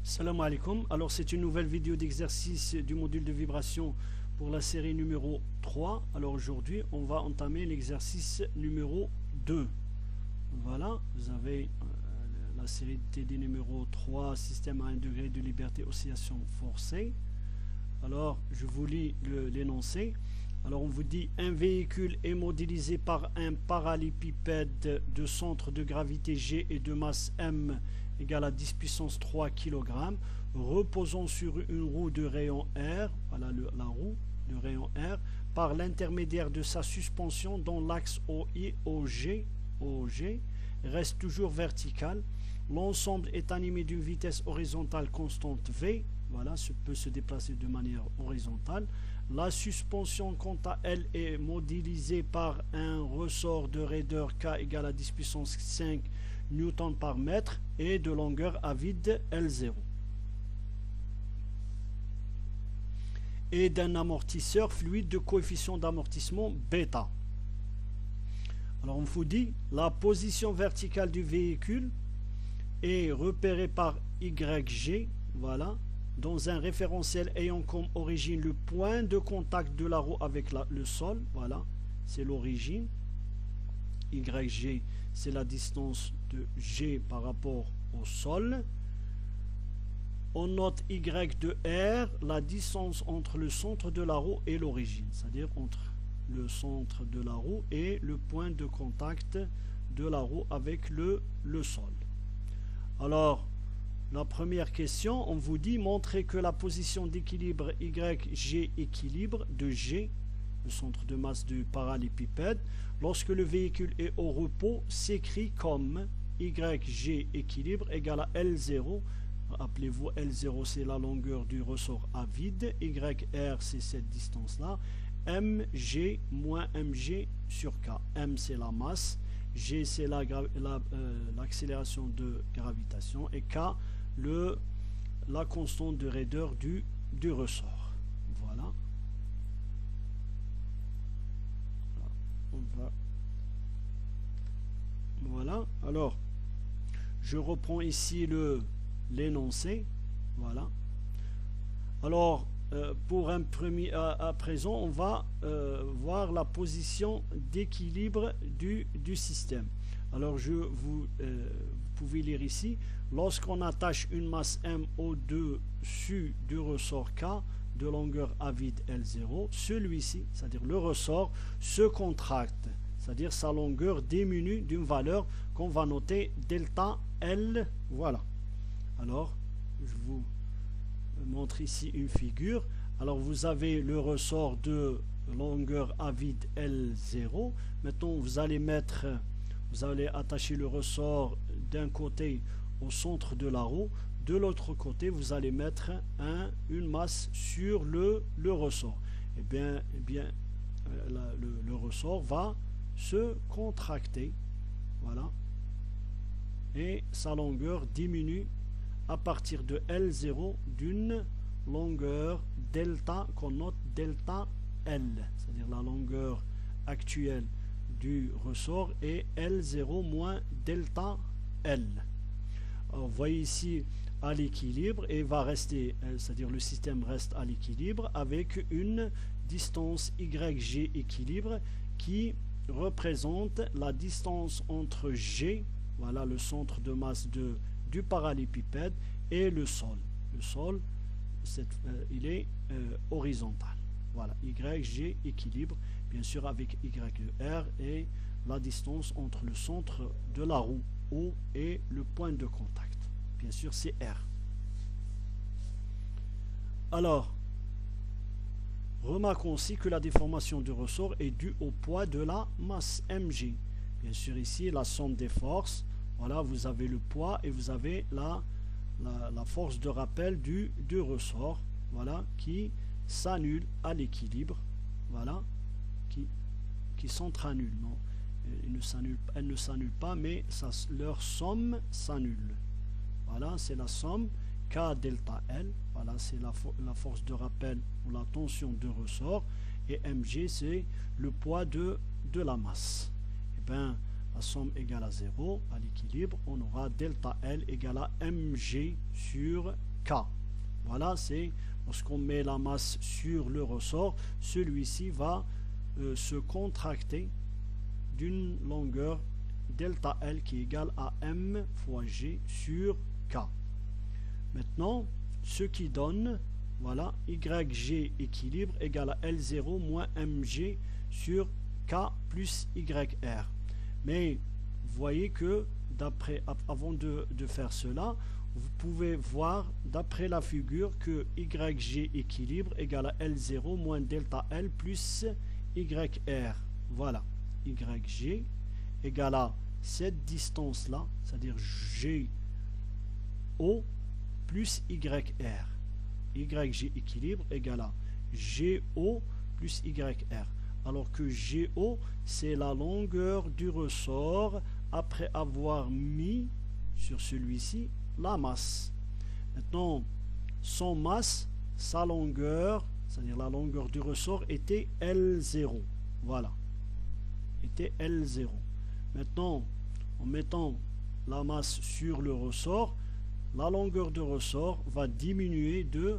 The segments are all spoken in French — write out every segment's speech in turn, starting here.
Salam alaikum. Alors c'est une nouvelle vidéo d'exercice du module de vibration pour la série numéro 3. Alors aujourd'hui on va entamer l'exercice numéro 2. Voilà, vous avez la série de TD numéro 3, système à 1 degré de liberté oscillation forcée. Alors je vous lis l'énoncé. Alors on vous dit un véhicule est modélisé par un parallépipède de centre de gravité G et de masse M égale à 10 puissance 3 kg, reposant sur une roue de rayon R, voilà la roue de rayon R, par l'intermédiaire de sa suspension dont l'axe OG reste toujours vertical. L'ensemble est animé d'une vitesse horizontale constante V, voilà, peut se déplacer de manière horizontale. La suspension, quant à elle, est modélisée par un ressort de raideur K égale à 10 puissance 5 Newton par mètre et de longueur à vide L0. Et d'un amortisseur fluide de coefficient d'amortissement bêta. Alors on vous dit, la position verticale du véhicule est repérée par YG, voilà, dans un référentiel ayant comme origine le point de contact de la roue avec le sol, voilà, c'est l'origine. YG, c'est la distance de G par rapport au sol. On note Y de R, la distance entre le centre de la roue et l'origine, c'est-à-dire entre le centre de la roue et le point de contact de la roue avec le sol. Alors, la première question, on vous dit montrer que la position d'équilibre YG équilibre de G, le centre de masse du parallépipède, lorsque le véhicule est au repos, s'écrit comme YG équilibre égale à L0. Appelez-vous L0, c'est la longueur du ressort à vide. YR, c'est cette distance-là. MG moins MG sur K. M, c'est la masse. G, c'est l'accélération de gravitation. Et K, la constante de raideur du ressort. Voilà. Voilà. Alors, je reprends ici l'énoncé. Voilà. Alors, pour un premier, à présent, on va voir la position d'équilibre du système. Alors, vous pouvez lire ici. Lorsqu'on attache une masse M au-dessus du ressort K de longueur à vide L0, celui-ci, c'est-à-dire le ressort, se contracte, c'est-à-dire sa longueur diminue d'une valeur qu'on va noter delta L. Voilà. Alors, je vous montre ici une figure. Alors, vous avez le ressort de longueur à vide L0. Maintenant, vous allez attacher le ressort d'un côté au centre de la roue. De l'autre côté, vous allez mettre une masse sur le ressort. Eh bien, le ressort va se contracter, voilà, et sa longueur diminue à partir de L0 d'une longueur delta qu'on note delta L, c'est-à-dire la longueur actuelle du ressort est L0 moins delta L. Alors, vous voyez ici à l'équilibre et va rester, c'est-à-dire le système reste à l'équilibre avec une distance YG équilibre qui représente la distance entre G, voilà le centre de masse du parallépipède, et le sol. Le sol, il est horizontal. Voilà, YG équilibre, bien sûr avec YR et la distance entre le centre de la roue O et le point de contact. Bien sûr, c'est R. Alors, remarquons aussi que la déformation du ressort est due au poids de la masse mg. Bien sûr, ici, la somme des forces. Voilà, vous avez le poids et vous avez la force de rappel du ressort. Voilà, qui s'annule à l'équilibre. Voilà, qui s'entre-annule. Non, elles ne s'annulent pas, mais leur somme s'annule. Voilà, c'est la somme K delta L. Voilà, c'est la force de rappel ou la tension de ressort. Et mg, c'est le poids de la masse. Et bien, la somme égale à 0, à l'équilibre, on aura delta L égale à mg sur K. Voilà, c'est lorsqu'on met la masse sur le ressort, celui-ci va se contracter d'une longueur delta L qui est égale à M fois G sur K. Maintenant, ce qui donne, voilà, YG équilibre égale à L0 moins MG sur K plus YR. Mais vous voyez que avant de faire cela, vous pouvez voir d'après la figure que YG équilibre égale à L0 moins delta L plus YR. Voilà, YG égale à cette distance-là, c'est-à-dire GO plus YR. YG équilibre égale à GO plus YR. Alors que GO, c'est la longueur du ressort après avoir mis sur celui-ci la masse. Maintenant, son masse, sa longueur, c'est-à-dire la longueur du ressort, était L0. Voilà. Était L0. Maintenant, en mettant la masse sur le ressort, la longueur de ressort va diminuer de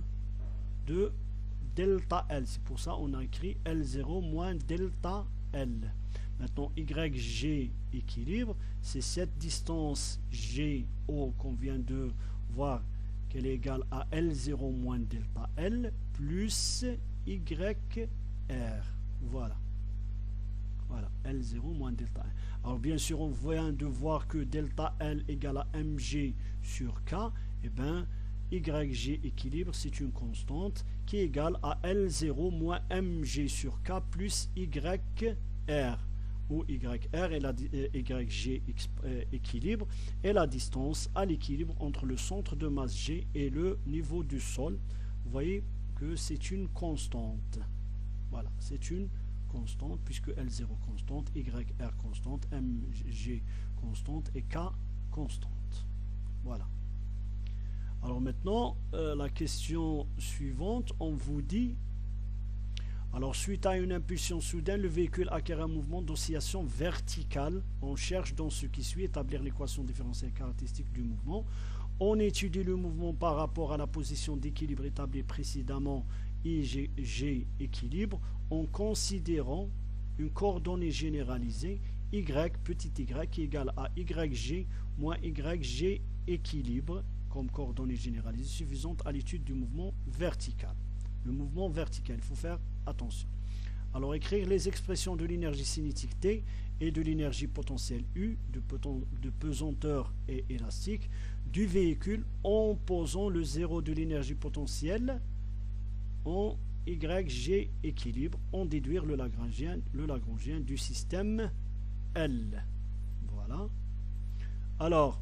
delta L. C'est pour ça qu'on a écrit L0 moins delta L. Maintenant, YG équilibre, c'est cette distance GO qu'on vient de voir qu'elle est égale à L0 moins delta L plus YR. Voilà. Voilà, L0 moins delta L. Alors bien sûr, on vient de voir que delta L égale à MG sur K. Et bien, YG équilibre, c'est une constante qui est égale à L0 moins MG sur K plus YR. Où YR est la YG équilibre est la distance à l'équilibre entre le centre de masse G et le niveau du sol. Vous voyez que c'est une constante. Voilà, c'est une constante puisque L0 constante, YR constante, MG constante et K constante. Voilà. Alors maintenant, la question suivante, on vous dit, alors suite à une impulsion soudaine, le véhicule acquiert un mouvement d'oscillation verticale. On cherche dans ce qui suit établir l'équation différentielle caractéristique du mouvement. On étudie le mouvement par rapport à la position d'équilibre établie précédemment, IG équilibre, en considérant une coordonnée généralisée y petit y qui est égale à YG moins YG équilibre comme coordonnée généralisée suffisante à l'étude du mouvement vertical. Le mouvement vertical, il faut faire attention. Alors écrire les expressions de l'énergie cinétique T et de l'énergie potentielle U, de pesanteur et élastique du véhicule en posant le zéro de l'énergie potentielle en YG équilibre, en déduire le Lagrangien du système L. Voilà. Alors,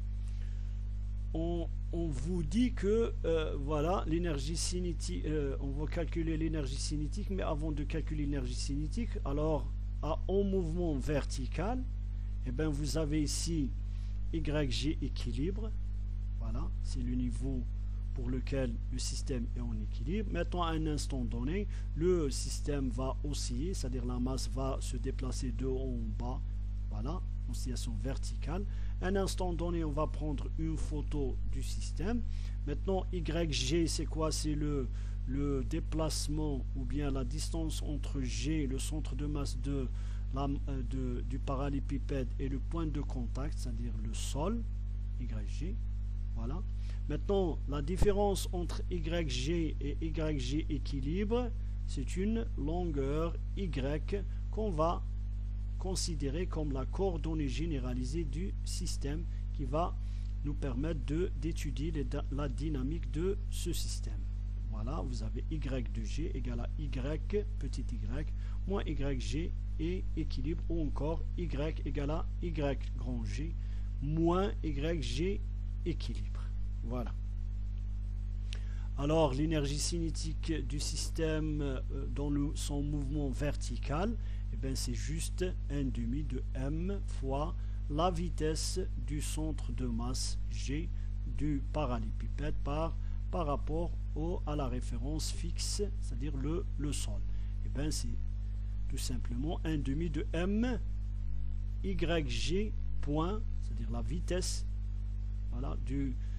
on vous dit que voilà, l'énergie cinétique, on va calculer l'énergie cinétique, mais avant de calculer l'énergie cinétique, alors en mouvement vertical, et bien vous avez ici YG équilibre, voilà, c'est le niveau pour lequel le système est en équilibre. Maintenant, à un instant donné, le système va osciller, c'est-à-dire la masse va se déplacer de haut en bas, voilà, oscillation verticale. À un instant donné, on va prendre une photo du système. Maintenant, YG, c'est quoi? C'est le déplacement ou bien la distance entre G, le centre de masse du parallélépipède, et le point de contact, c'est-à-dire le sol, YG. Voilà. Maintenant, la différence entre YG et YG équilibre, c'est une longueur Y qu'on va considérer comme la coordonnée généralisée du système qui va nous permettre d'étudier la dynamique de ce système. Voilà, vous avez Y de G égale à Y petit y moins YG et équilibre, ou encore Y égale à Y grand G moins YG équilibre. Voilà. Alors, l'énergie cinétique du système dans son mouvement vertical, eh bien, c'est juste 1/2 de M fois la vitesse du centre de masse G du parallélépipède par rapport à la référence fixe, c'est-à-dire le sol. Eh bien, c'est tout simplement 1/2 de M YG point, c'est-à-dire la vitesse, voilà,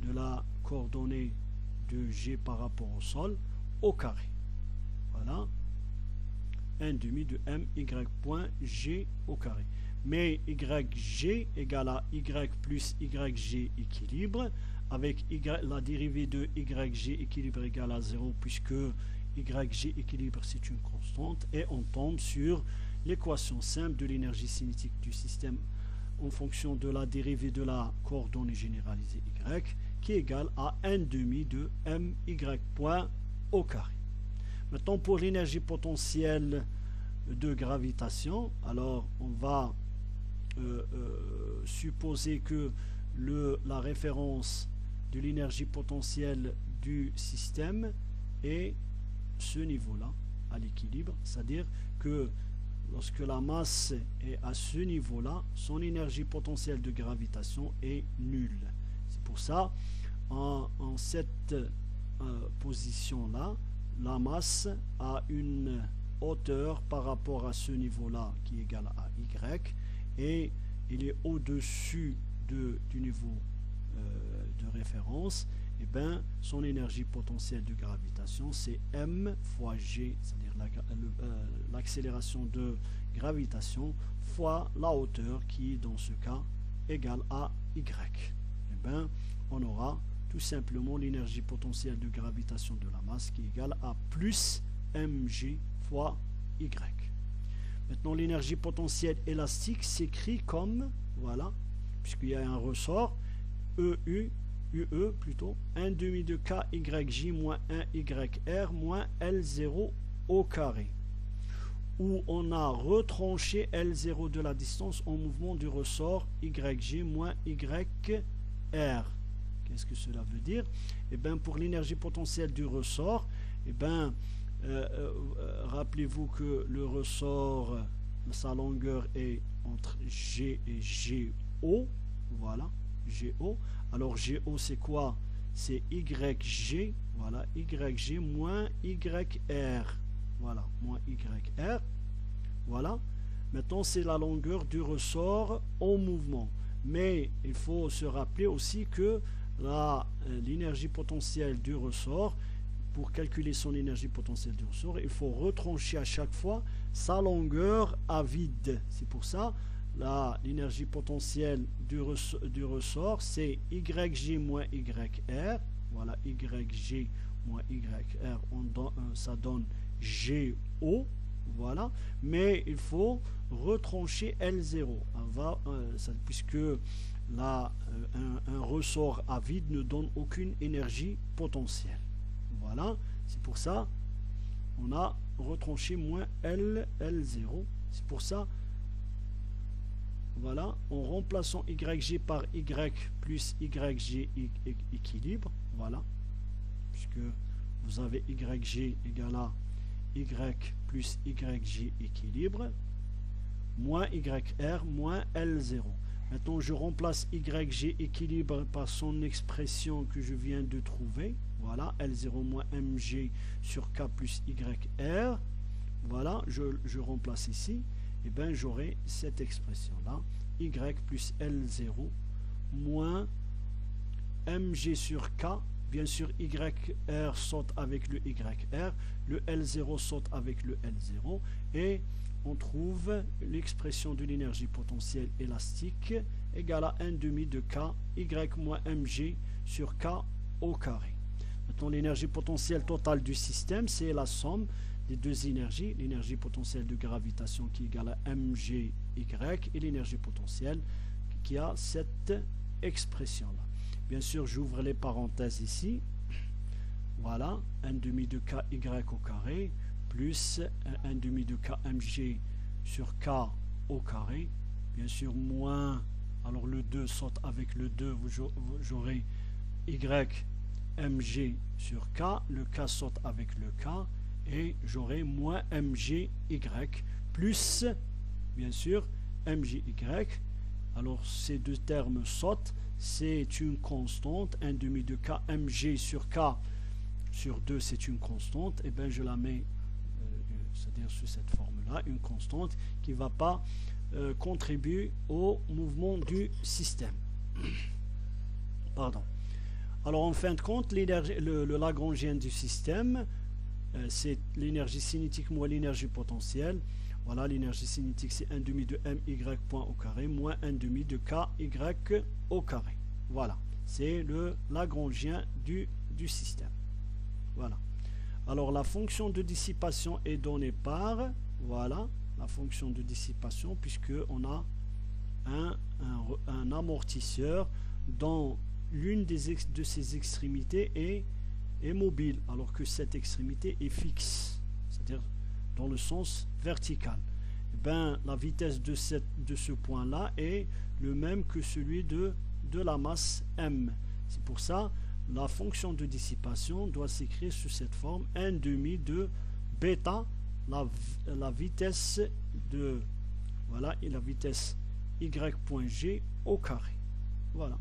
de la coordonnée de G par rapport au sol au carré. Voilà. 1 demi de my point G au carré. Mais yg égale à y plus yg équilibre, avec la dérivée de yg équilibre égale à 0, puisque yg équilibre c'est une constante, et on tombe sur l'équation simple de l'énergie cinétique du système en fonction de la dérivée de la coordonnée généralisée y, qui est égale à 1 demi de my point au carré. Maintenant, pour l'énergie potentielle de gravitation, alors on va supposer que la référence de l'énergie potentielle du système est ce niveau-là, à l'équilibre, c'est-à-dire que lorsque la masse est à ce niveau-là, son énergie potentielle de gravitation est nulle. C'est pour ça, en cette position-là, la masse a une hauteur par rapport à ce niveau-là qui est égal à y, et il est au-dessus du niveau de référence. Et bien, son énergie potentielle de gravitation, c'est m fois g, c'est-à-dire l'accélération de gravitation fois la hauteur qui, dans ce cas, égale à y. Et bien, on aura tout simplement l'énergie potentielle de gravitation de la masse qui est égale à plus mg fois y. Maintenant, l'énergie potentielle élastique s'écrit comme, voilà, puisqu'il y a un ressort, UE plutôt, 1 demi de KYJ moins 1 YR moins L0 au carré, où on a retranché L0 de la distance en mouvement du ressort YG moins YR. Qu'est-ce que cela veut dire? Eh bien, pour l'énergie potentielle du ressort, eh bien, rappelez-vous que le ressort, sa longueur est entre G et GO, voilà, GO. Alors GO c'est quoi? C'est YG, voilà, YG moins YR, voilà, moins YR, voilà. Maintenant c'est la longueur du ressort en mouvement. Mais il faut se rappeler aussi que l'énergie potentielle du ressort, pour calculer son énergie potentielle du ressort, il faut retrancher à chaque fois sa longueur à vide. C'est pour ça l'énergie potentielle du ressort, c'est YG moins YR. Voilà, YG moins YR, ça donne GO. Voilà, mais il faut retrancher L0, puisque un ressort à vide ne donne aucune énergie potentielle. Voilà, c'est pour ça on a retranché moins L0. C'est pour ça, voilà, en remplaçant YG par Y plus YG équilibre, voilà, puisque vous avez YG égale à Y plus YG équilibre, moins YR moins L0. Maintenant, je remplace YG équilibre par son expression que je viens de trouver. Voilà, L0 moins mg sur K plus YR. Voilà, je remplace ici. Et bien, j'aurai cette expression-là. Y plus L0 moins mg sur K. Bien sûr, YR saute avec le YR. Le L0 saute avec le L0. Et on trouve l'expression de l'énergie potentielle élastique égale à 1 demi de K, Y moins mg sur K au carré. Maintenant, l'énergie potentielle totale du système, c'est la somme des deux énergies, l'énergie potentielle de gravitation qui est égale à mg, Y, et l'énergie potentielle qui a cette expression-là. Bien sûr, j'ouvre les parenthèses ici. Voilà, 1 demi de KY au carré, plus 1 demi de KMG sur K au carré. Bien sûr, moins, alors le 2 saute avec le 2, j'aurai Y mg sur K, le K saute avec le K, et j'aurai moins mg Y, plus, bien sûr, mg Y. Alors, ces deux termes sautent, c'est une constante, 1 demi de K mg sur K sur 2, c'est une constante, et bien je la mets, c'est-à-dire sous cette forme-là, une constante qui ne va pas contribuer au mouvement du système. Pardon. Alors en fin de compte, le Lagrangien du système, c'est l'énergie cinétique moins l'énergie potentielle. Voilà, l'énergie cinétique c'est 1 demi de my point au carré moins 1 demi de ky au carré. Voilà, c'est le Lagrangien du système. Voilà. Alors la fonction de dissipation est donnée par, voilà, la fonction de dissipation, puisque on a un amortisseur dont l'une de ses extrémités est mobile, alors que cette extrémité est fixe, c'est-à-dire dans le sens vertical. Et bien, la vitesse de ce point-là est le même que celui de la masse m. C'est pour ça la fonction de dissipation doit s'écrire sous cette forme 1 demi de bêta, la vitesse de, voilà, et la vitesse y point g au carré. Voilà.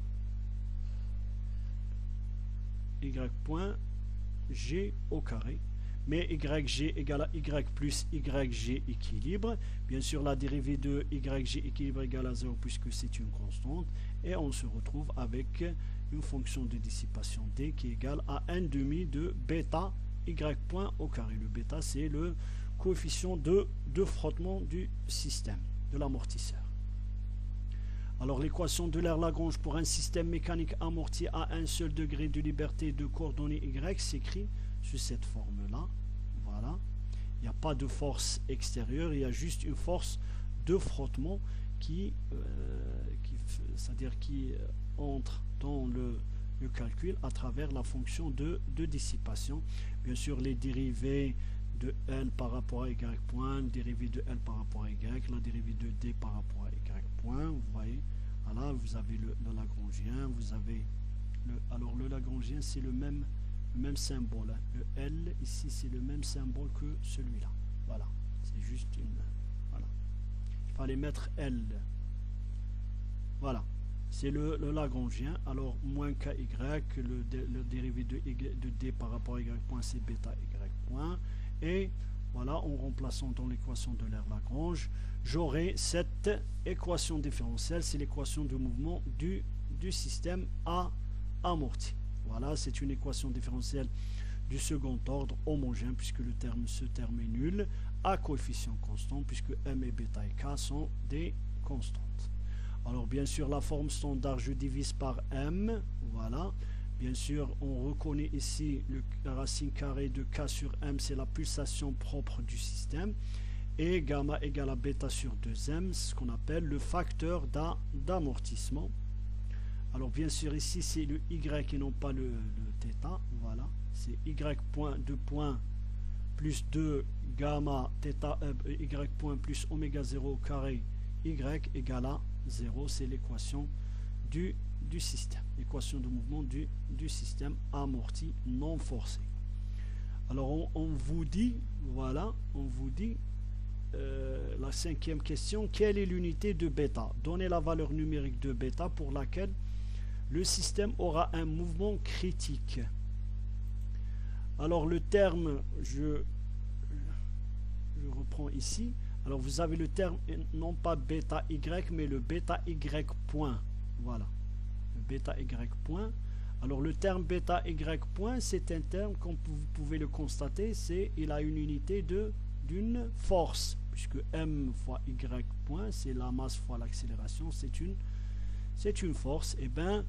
Y point g au carré. Mais yg égale à y plus yg équilibre. Bien sûr, la dérivée de yg équilibre égale à 0 puisque c'est une constante. Et on se retrouve avec une fonction de dissipation d qui est égale à 1 demi de bêta y point au carré. Le bêta, c'est le coefficient de frottement du système, de l'amortisseur. Alors l'équation de l'air Lagrange pour un système mécanique amorti à un seul degré de liberté de coordonnées y s'écrit sous cette forme-là. Voilà. Il n'y a pas de force extérieure, il y a juste une force de frottement c'est-à-dire qui entre dans le calcul à travers la fonction de dissipation. Bien sûr, les dérivés de L par rapport à Y point, dérivée de L par rapport à Y, la dérivée de D par rapport à Y point, vous voyez. Voilà, vous avez le Lagrangien, vous avez alors le Lagrangien, c'est le même symbole. Le L ici, c'est le même symbole que celui-là. Voilà, c'est juste une. Voilà, il fallait mettre L. Voilà, c'est le Lagrangien. Alors moins KY, le dérivé de D par rapport à Y point, c'est bêta Y point. Et voilà, en remplaçant dans l'équation de l'air Lagrange, j'aurai cette équation différentielle, c'est l'équation de mouvement du système amorti. Voilà, c'est une équation différentielle du second ordre homogène, puisque ce terme est nul, à coefficient constant, puisque m et bêta et k sont des constantes. Alors bien sûr, la forme standard, je divise par m, voilà. Bien sûr, on reconnaît ici la racine carrée de k sur m, c'est la pulsation propre du système. Et gamma égale à bêta sur 2m, ce qu'on appelle le facteur d'amortissement. Alors bien sûr, ici, c'est le y et non pas le θ. Voilà, c'est y point 2 points plus 2 gamma θ, y point plus oméga 0 carré y égale à 0. C'est l'équation du système, l'équation de mouvement du système amorti non forcé. Alors on vous dit, voilà, on vous dit la cinquième question, quelle est l'unité de bêta? Donnez la valeur numérique de bêta pour laquelle le système aura un mouvement critique. Alors le terme, je reprends ici. Alors vous avez le terme non pas bêta y, mais le bêta y point. Voilà. Bêta y point. Alors le terme bêta y point, c'est un terme, comme vous pouvez le constater, il a une unité d'une force, puisque m fois y point, c'est la masse fois l'accélération, c'est une force. Et bien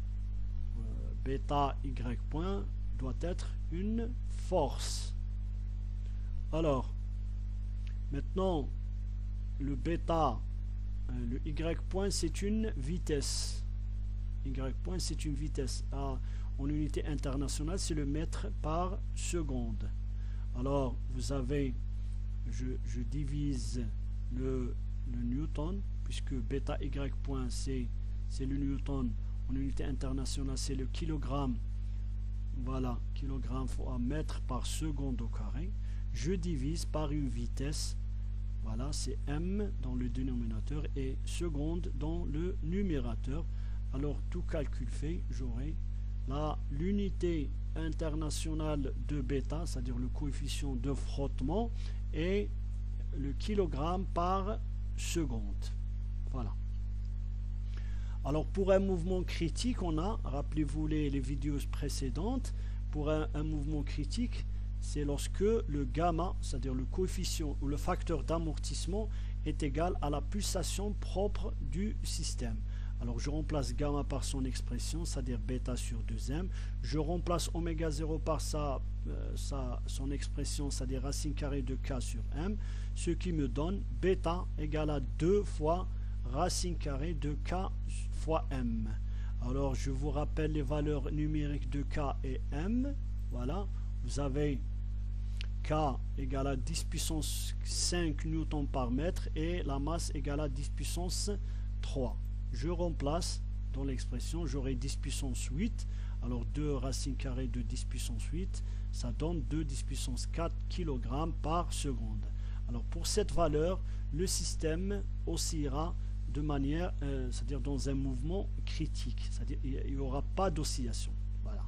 bêta y point doit être une force. Alors maintenant le bêta, le y point, c'est une vitesse. Y point, c'est une vitesse. En unité internationale, c'est le mètre par seconde. Alors, vous avez, je divise le newton, puisque bêta y point, c'est le newton. En unité internationale, c'est le kilogramme. Voilà, kilogramme fois mètre par seconde au carré. Je divise par une vitesse. Voilà, c'est m dans le dénominateur et seconde dans le numérateur. Alors, tout calcul fait, j'aurai l'unité internationale de bêta, c'est-à-dire le coefficient de frottement, et le kilogramme par seconde. Voilà. Alors pour un mouvement critique, on a, rappelez-vous les vidéos précédentes, pour un mouvement critique, c'est lorsque le gamma, c'est-à-dire le coefficient ou le facteur d'amortissement est égal à la pulsation propre du système. Alors je remplace gamma par son expression, c'est-à-dire bêta sur 2m. Je remplace oméga 0 par son expression, c'est-à-dire racine carrée de k sur m, ce qui me donne bêta égale à 2 fois racine carrée de k fois m. Alors je vous rappelle les valeurs numériques de k et m. Voilà, vous avez k égale à 10 puissance 5 newtons par mètre et la masse égale à 10 puissance 3. Je remplace dans l'expression, j'aurai 10 puissance 8, alors 2 racine carrée de 10 puissance 8, ça donne 2 10 puissance 4 kg par seconde. Alors pour cette valeur, le système oscillera de manière, c'est-à-dire dans un mouvement critique, c'est-à-dire il n'y aura pas d'oscillation. Voilà.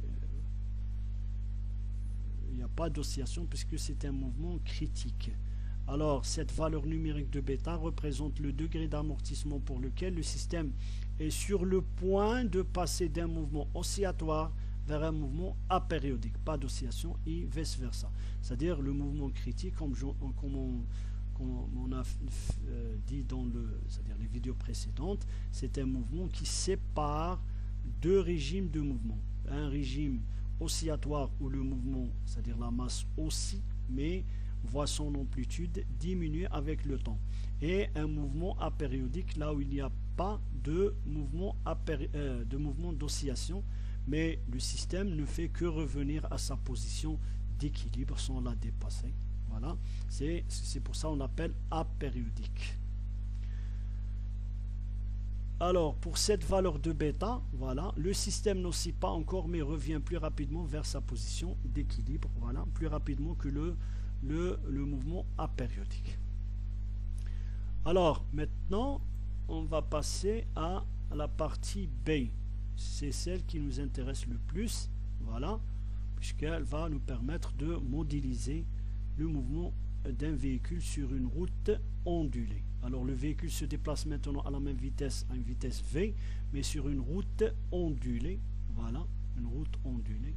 Il n'y a pas d'oscillation puisque c'est un mouvement critique. Alors, cette valeur numérique de bêta représente le degré d'amortissement pour lequel le système est sur le point de passer d'un mouvement oscillatoire vers un mouvement apériodique. Pas d'oscillation et vice-versa. C'est-à-dire le mouvement critique, comme on a dit dans c'est-à-dire les vidéos précédentes, c'est un mouvement qui sépare deux régimes de mouvement. Un régime oscillatoire où le mouvement, c'est-à-dire la masse oscille, mais voit son amplitude diminuer avec le temps, et un mouvement apériodique là où il n'y a pas de mouvement d'oscillation, mais le système ne fait que revenir à sa position d'équilibre sans la dépasser. Voilà, c'est pour ça qu'on appelle apériodique. Alors pour cette valeur de bêta, voilà, le système n'oscille pas encore mais revient plus rapidement vers sa position d'équilibre, voilà, plus rapidement que le mouvement apériodique. Alors maintenant on va passer à la partie B, c'est celle qui nous intéresse le plus, voilà, puisqu'elle va nous permettre de modéliser le mouvement d'un véhicule sur une route ondulée. Alors le véhicule se déplace maintenant à la même vitesse, à une vitesse v, mais sur une route ondulée, voilà, une route ondulée.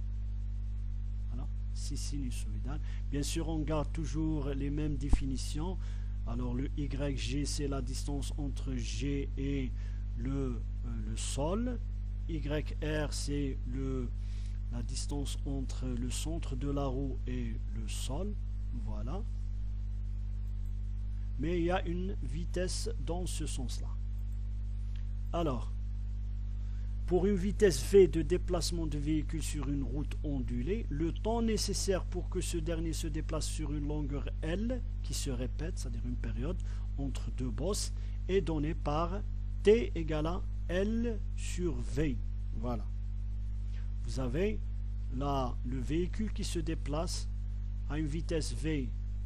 Sinusoïdal. Bien sûr, on garde toujours les mêmes définitions. Alors le YG, c'est la distance entre G et le sol. YR, c'est la distance entre le centre de la roue et le sol. Voilà. Mais il y a une vitesse dans ce sens-là. Alors, pour une vitesse V de déplacement de véhicule sur une route ondulée, le temps nécessaire pour que ce dernier se déplace sur une longueur L, qui se répète, c'est-à-dire une période entre deux bosses, est donné par T égale à L sur V. Voilà. Vous avez là le véhicule qui se déplace à une vitesse V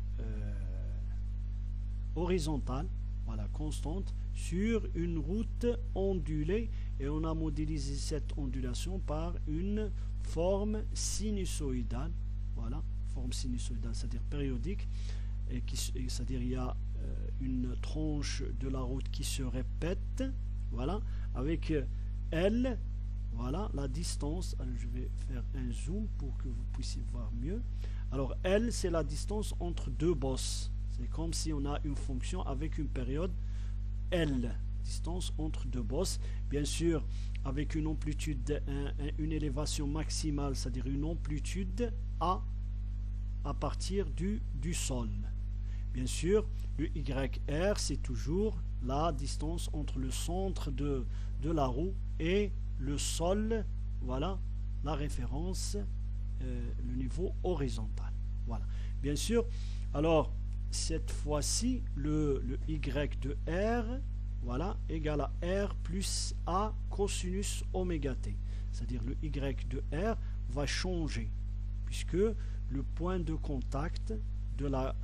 horizontale, voilà, constante, sur une route ondulée, et on a modélisé cette ondulation par une forme sinusoïdale, voilà, forme sinusoïdale, c'est-à-dire périodique, et c'est-à-dire il y a une tranche de la route qui se répète, voilà, avec L, voilà, la distance. Alors je vais faire un zoom pour que vous puissiez voir mieux. Alors L, c'est la distance entre deux bosses, c'est comme si on a une fonction avec une période L, distance entre deux bosses, bien sûr avec une amplitude, une élévation maximale, c'est-à-dire une amplitude A à partir du sol. Bien sûr, le YR, c'est toujours la distance entre le centre de la roue et le sol, voilà, la référence, le niveau horizontal. Voilà, bien sûr, alors cette fois-ci, le Y de R, voilà, égale à R plus A cosinus oméga t. C'est-à-dire le Y de R va changer, puisque le point de contact de la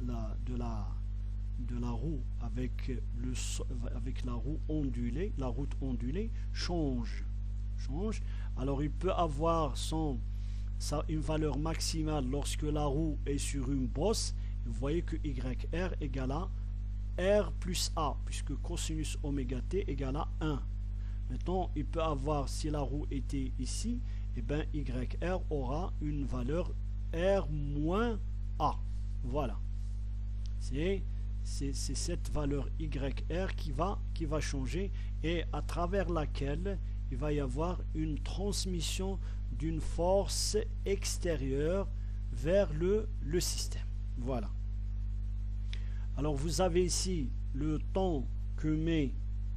roue avec la roue ondulée, la route ondulée change. Alors il peut avoir une valeur maximale lorsque la roue est sur une bosse. Vous voyez que YR égale à R plus A, puisque cosinus oméga t égale à 1. Maintenant, il peut avoir, si la roue était ici, et bien YR aura une valeur R moins A. Voilà. C'est cette valeur YR qui va changer et à travers laquelle il va y avoir une transmission d'une force extérieure vers le système. Voilà. Alors vous avez ici le temps que met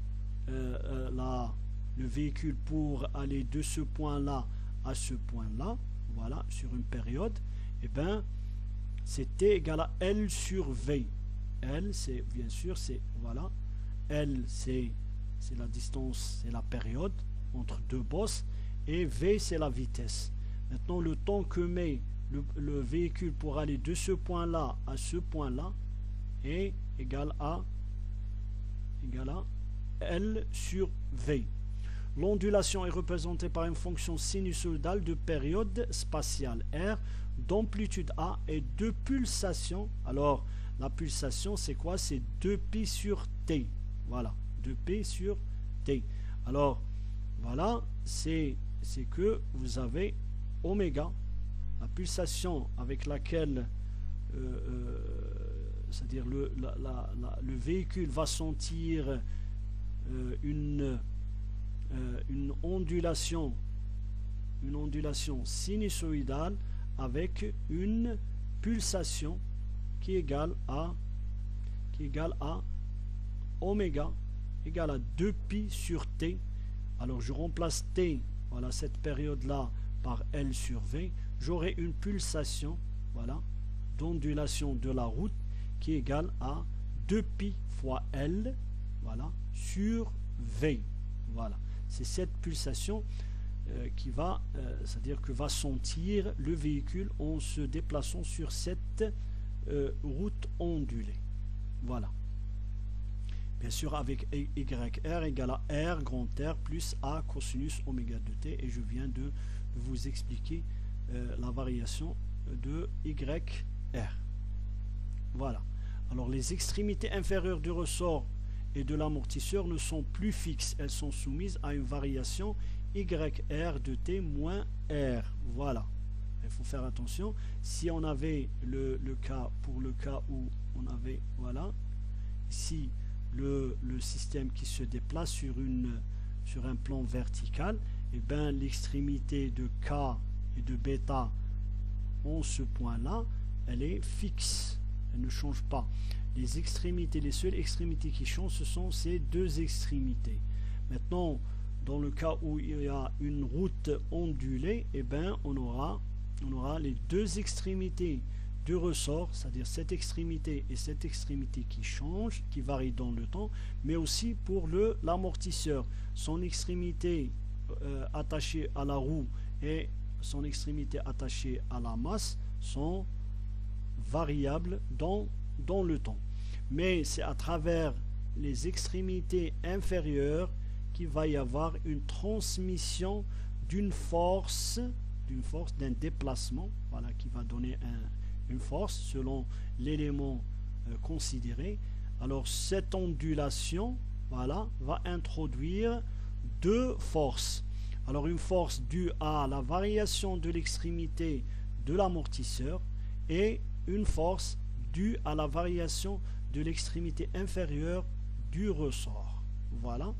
le véhicule pour aller de ce point-là à ce point-là, voilà, sur une période, et bien c'est T égale à L sur V. L, c'est bien sûr, c'est voilà, L c'est la distance, c'est la période entre deux bosses, et V c'est la vitesse. Maintenant le temps que met le véhicule pour aller de ce point-là à ce point-là est égal à L sur V. L'ondulation est représentée par une fonction sinusoïdale de période spatiale R, d'amplitude A et de pulsation. Alors, la pulsation, c'est quoi? C'est 2π sur T. Voilà, 2π sur T. Alors, voilà, c'est que vous avez oméga, la pulsation avec laquelle c'est-à-dire le véhicule va sentir une ondulation sinusoïdale avec une pulsation qui est égale à oméga égale à 2π sur T. Alors je remplace T, voilà, cette période là, par L sur V. J'aurai une pulsation, voilà, d'ondulation de la route qui est égale à 2π fois L, voilà, sur V. Voilà, c'est cette pulsation qui va, c'est-à-dire que va sentir le véhicule en se déplaçant sur cette route ondulée. Voilà. Bien sûr, avec YR égale à R grand R plus A cosinus oméga de T, et je viens de vous expliquer la variation de YR. Voilà. Alors les extrémités inférieures du ressort et de l'amortisseur ne sont plus fixes, elles sont soumises à une variation YR de T moins R. Voilà. Il faut faire attention. Si on avait le cas, pour le cas où on avait, voilà, ici le système qui se déplace sur un plan vertical, et bien l'extrémité de K et de bêta en ce point-là, elle est fixe, elle ne change pas. Les extrémités, les seules extrémités qui changent, ce sont ces deux extrémités. Maintenant, dans le cas où il y a une route ondulée, et bien on aura les deux extrémités du ressort, c'est-à-dire cette extrémité et cette extrémité qui changent, qui varient dans le temps, mais aussi pour l'amortisseur. Son extrémité attachée à la roue et son extrémité attachée à la masse sont variables dans le temps. Mais c'est à travers les extrémités inférieures qu'il va y avoir une transmission d'une force, d'un déplacement, voilà, qui va donner une force selon l'élément considéré. Alors cette ondulation, voilà, va introduire deux forces. Alors une force due à la variation de l'extrémité de l'amortisseur et une force due à la variation de l'extrémité inférieure du ressort. Voilà.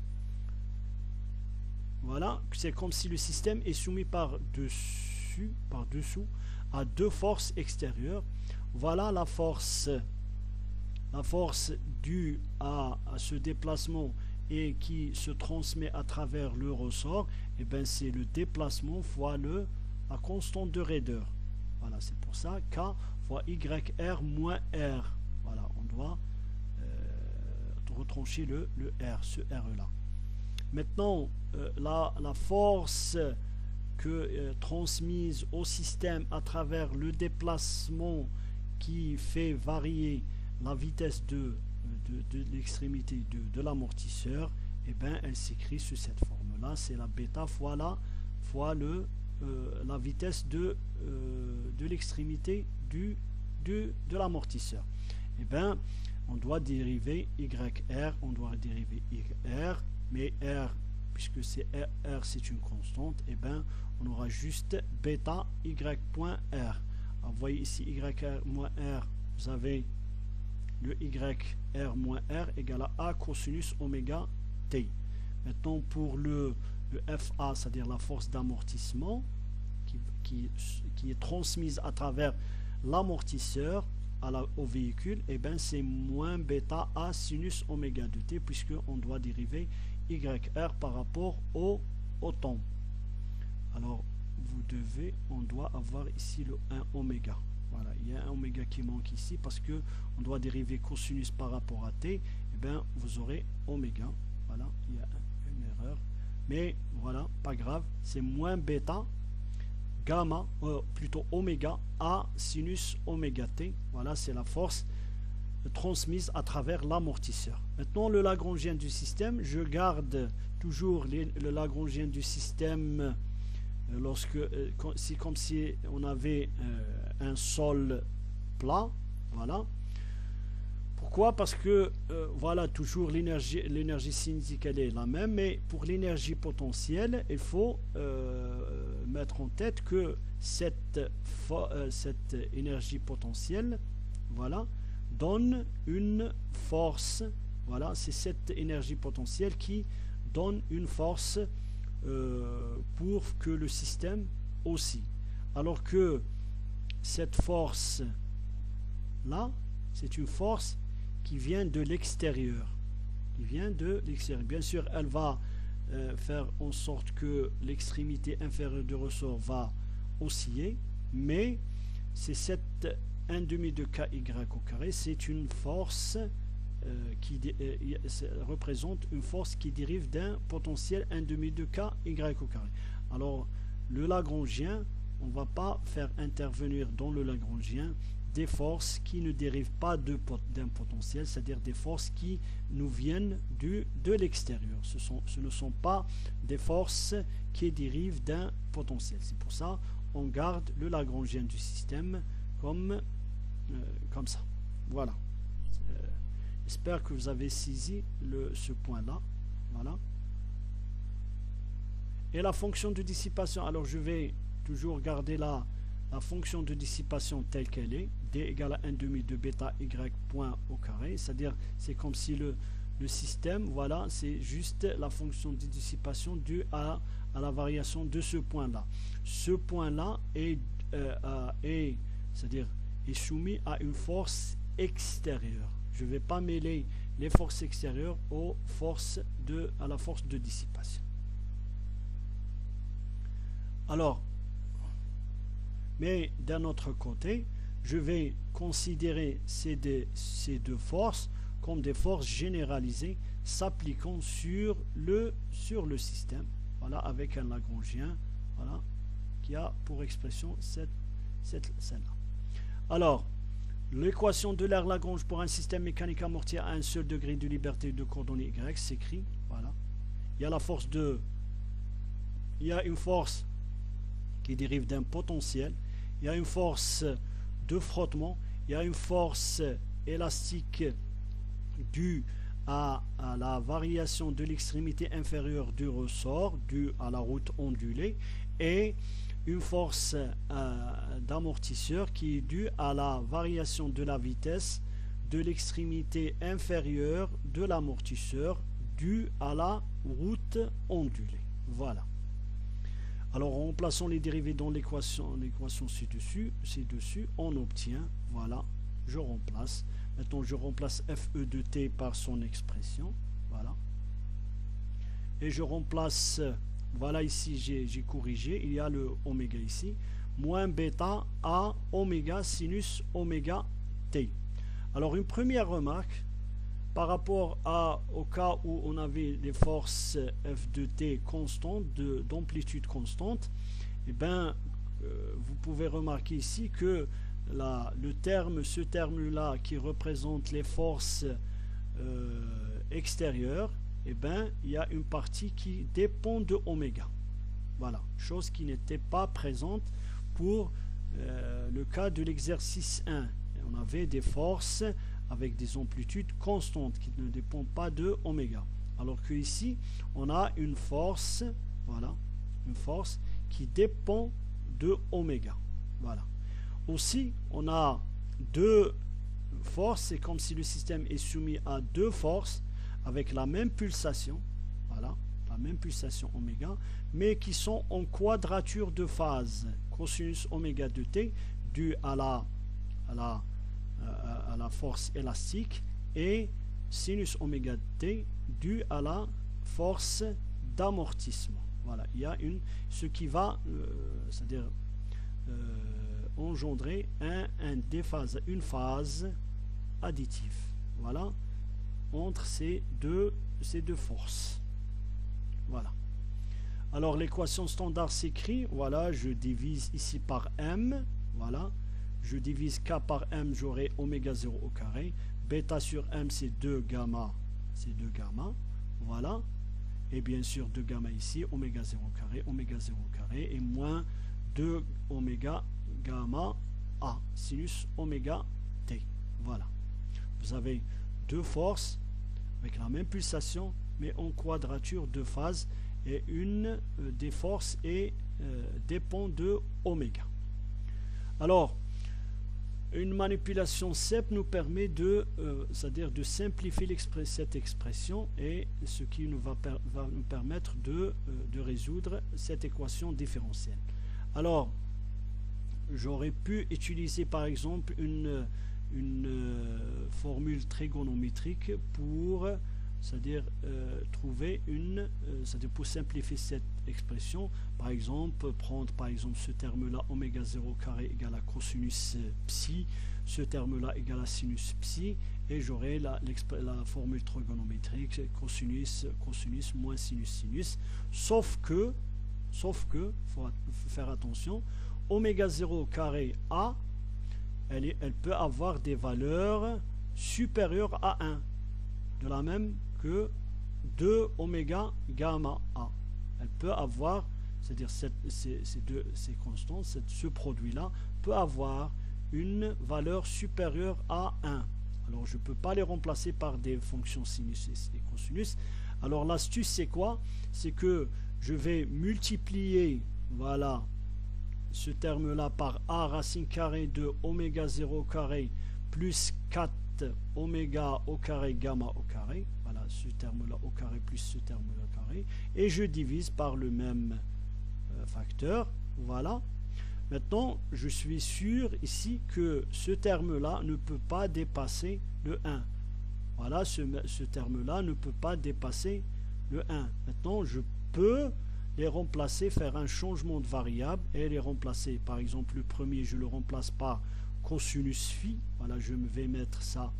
Voilà, c'est comme si le système est soumis par-dessous à deux forces extérieures. Voilà la force due à ce déplacement et qui se transmet à travers le ressort. Et bien c'est le déplacement fois la constante de raideur. Voilà, c'est pour ça K fois YR moins R. Voilà, on doit retrancher le R, ce R là. Maintenant, la force transmise au système à travers le déplacement qui fait varier la vitesse de l'extrémité de l'amortisseur, et bien elle s'écrit sous cette forme là, c'est la bêta fois la vitesse de l'extrémité de l'amortisseur. Et bien on doit dériver YR, on doit dériver YR, mais R puisque c'est R c'est une constante, et bien on aura juste bêta y.r. Vous voyez ici yr moins r, vous avez le yr moins r égale à a cosinus oméga t. Maintenant pour le FA, c'est-à-dire la force d'amortissement qui est transmise à travers l'amortisseur au véhicule, et bien c'est moins bêta a sinus oméga de t, puisque on doit dériver yr par rapport au temps. Alors on doit avoir ici le 1 oméga. Voilà, il y a un oméga qui manque ici parce que on doit dériver cosinus par rapport à t. Et bien vous aurez oméga. Voilà, il y a une erreur, mais voilà, pas grave, c'est moins bêta gamma, plutôt oméga a sinus oméga t. Voilà, c'est la force transmise à travers l'amortisseur. Maintenant le Lagrangien du système, je garde toujours le Lagrangien du système lorsque c'est comme si on avait un sol plat. Voilà. Pourquoi? Parce que voilà, toujours l'énergie cinétique elle est la même, mais pour l'énergie potentielle, il faut mettre en tête que cette énergie potentielle, voilà, donne une force. Voilà, c'est cette énergie potentielle qui donne une force pour que le système oscille. Alors que cette force là, c'est une force qui vient de l'extérieur. Bien sûr, elle va faire en sorte que l'extrémité inférieure du ressort va osciller, mais c'est cette 1/2 de ky au carré, c'est une force qui représente une force qui dérive d'un potentiel 1/2 de ky au carré. Alors le Lagrangien, on ne va pas faire intervenir dans le Lagrangien des forces qui ne dérivent pas d'un potentiel, c'est-à-dire des forces qui nous viennent de l'extérieur. Ce ne sont pas des forces qui dérivent d'un potentiel. C'est pour ça qu'on garde le Lagrangien du système comme ça. Voilà. J'espère que vous avez saisi ce point-là. Voilà. Et la fonction de dissipation, alors je vais toujours garder la fonction de dissipation telle qu'elle est, d égale à 1/2 de bêta y point au carré, c'est-à-dire c'est comme si le système, voilà, c'est juste la fonction de dissipation due à la variation de ce point-là. Ce point-là est soumis à une force extérieure. Je ne vais pas mêler les forces extérieures à la force de dissipation. Alors, mais d'un autre côté, je vais considérer ces deux forces comme des forces généralisées s'appliquant sur le système. Voilà, avec un Lagrangien, voilà, qui a pour expression celle-là. Alors, l'équation de l'aire Lagrange pour un système mécanique amorti à un seul degré de liberté de coordonnées y s'écrit. Voilà. Il y a une force qui dérive d'un potentiel. Il y a une force de frottement, il y a une force élastique due à la variation de l'extrémité inférieure du ressort, due à la route ondulée, et une force d'amortisseur qui est due à la variation de la vitesse de l'extrémité inférieure de l'amortisseur, due à la route ondulée. Voilà. Alors, en remplaçant les dérivés dans l'équation ci-dessus, on obtient, voilà, je remplace. Maintenant, je remplace FE de t par son expression, voilà. Et je remplace, voilà, ici, j'ai corrigé, il y a le oméga ici, moins bêta a oméga sinus oméga t. Alors, une première remarque, par rapport au cas où on avait des forces F de t constantes, d'amplitude constante, eh bien, vous pouvez remarquer ici que ce terme-là qui représente les forces extérieures, eh bien, il y a une partie qui dépend de oméga. Voilà, chose qui n'était pas présente pour le cas de l'exercice 1. On avait des forces avec des amplitudes constantes qui ne dépendent pas de oméga. Alors que ici, on a une force, voilà, une force qui dépend de oméga. Voilà. Aussi, on a deux forces, c'est comme si le système est soumis à deux forces avec la même pulsation, voilà, la même pulsation oméga, mais qui sont en quadrature de phase, cosinus oméga de t, dû à la force élastique, et sinus oméga de t, dû à la force d'amortissement. Voilà, il y a ce qui va, c'est-à-dire engendrer une phase additive. Voilà, entre ces deux forces. Voilà. Alors l'équation standard s'écrit, voilà, je divise ici par m, voilà, je divise k par m, j'aurai oméga 0 au carré, bêta sur m c'est 2 gamma, voilà, et bien sûr 2 gamma ici, oméga 0 au carré, et moins 2 oméga gamma a, sinus oméga t, voilà. Vous avez deux forces avec la même pulsation, mais en quadrature de phase, et une des forces dépend de oméga. Alors, une manipulation CEP nous permet c'est-à-dire de simplifier cette expression, et ce qui va nous permettre de résoudre cette équation différentielle. Alors, j'aurais pu utiliser par exemple une formule trigonométrique pour, c'est-à-dire trouver c'est-à-dire pour simplifier cette expression, par exemple prendre par exemple ce terme-là, oméga 0 carré égale à cosinus psi, ce terme-là égale à sinus psi, et j'aurai la formule trigonométrique cosinus moins sinus, sauf que faut faire attention, oméga 0 carré a, elle peut avoir des valeurs supérieures à 1, de la même que 2 oméga gamma a. Elle peut avoir, c'est-à-dire ces constantes, ce produit-là peut avoir une valeur supérieure à 1. Alors je ne peux pas les remplacer par des fonctions sinus et cosinus. Alors l'astuce c'est quoi? C'est que je vais multiplier, voilà, ce terme-là par a racine carrée de oméga 0 carré plus 4 oméga au carré gamma au carré, voilà, ce terme-là au carré plus ce terme-là au carré, et je divise par le même facteur, voilà. Maintenant, je suis sûr ici que ce terme-là ne peut pas dépasser le 1. Voilà, ce terme-là ne peut pas dépasser le 1. Maintenant, je peux les remplacer, faire un changement de variable et les remplacer. Par exemple, le premier, je le remplace par cosinus phi. Voilà, je vais mettre ça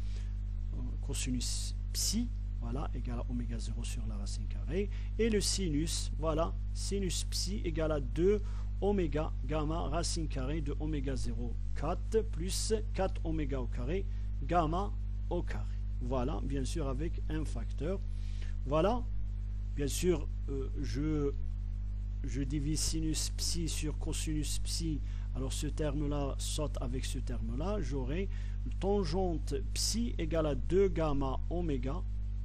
cosinus psi, voilà, égal à oméga 0 sur la racine carrée. Et le sinus, voilà, sinus psi égale à 2 oméga gamma racine carrée de oméga 0 4 plus 4 oméga au carré gamma au carré. Voilà, bien sûr avec un facteur. Voilà, bien sûr je divise sinus psi sur cosinus psi. Alors ce terme-là saute avec ce terme-là. J'aurai tangente psi égale à 2 gamma oméga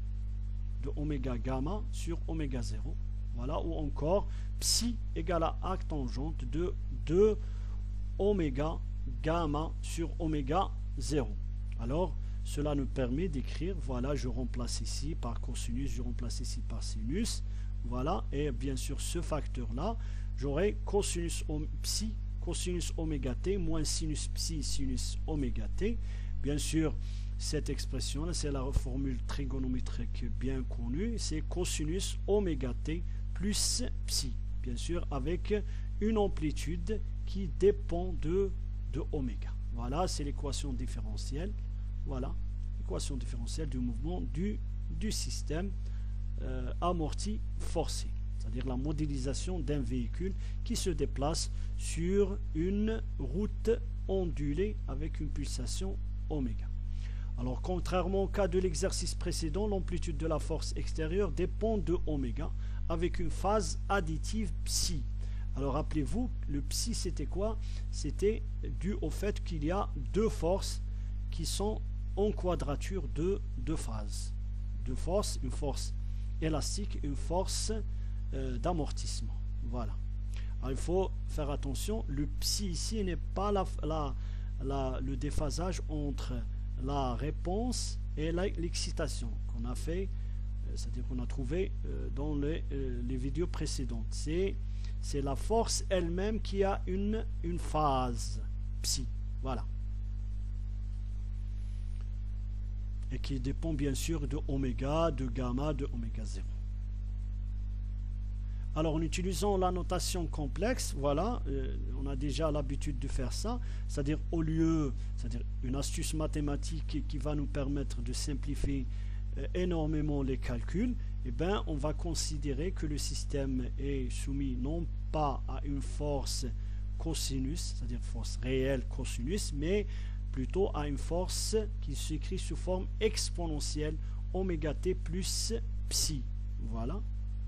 de oméga gamma sur oméga 0. Voilà, ou encore psi égale à arc tangente de 2 oméga gamma sur oméga 0. Alors, cela nous permet d'écrire, voilà, je remplace ici par cosinus, je remplace ici par sinus, voilà, et bien sûr ce facteur-là, j'aurai cosinus psi, cosinus oméga t, moins sinus psi, sinus oméga t. Bien sûr, cette expression-là, c'est la formule trigonométrique bien connue, c'est cosinus oméga t plus psi, bien sûr, avec une amplitude qui dépend de oméga. Voilà, c'est l'équation différentielle. Voilà, l'équation différentielle du mouvement du système amorti forcé, c'est-à-dire la modélisation d'un véhicule qui se déplace sur une route ondulée avec une pulsation oméga. Alors, contrairement au cas de l'exercice précédent, l'amplitude de la force extérieure dépend de oméga avec une phase additive psi. Alors, rappelez-vous, le psi, c'était quoi? C'était dû au fait qu'il y a deux forces qui sont en quadrature de deux phases. Deux forces, une force élastique, une force d'amortissement. Voilà. Alors, il faut faire attention, le psi ici n'est pas le déphasage entre la réponse et l'excitation qu'on a fait, c'est-à-dire qu'on a trouvé dans les vidéos précédentes. C'est la force elle-même qui a une phase psi. Voilà. Et qui dépend bien sûr de oméga, de gamma, de oméga 0. Alors en utilisant la notation complexe, voilà, on a déjà l'habitude de faire ça, c'est-à-dire c'est-à-dire une astuce mathématique qui va nous permettre de simplifier énormément les calculs, eh bien on va considérer que le système est soumis non pas à une force cosinus, c'est-à-dire force réelle cosinus, mais plutôt à une force qui s'écrit sous forme exponentielle oméga t plus psi. Voilà.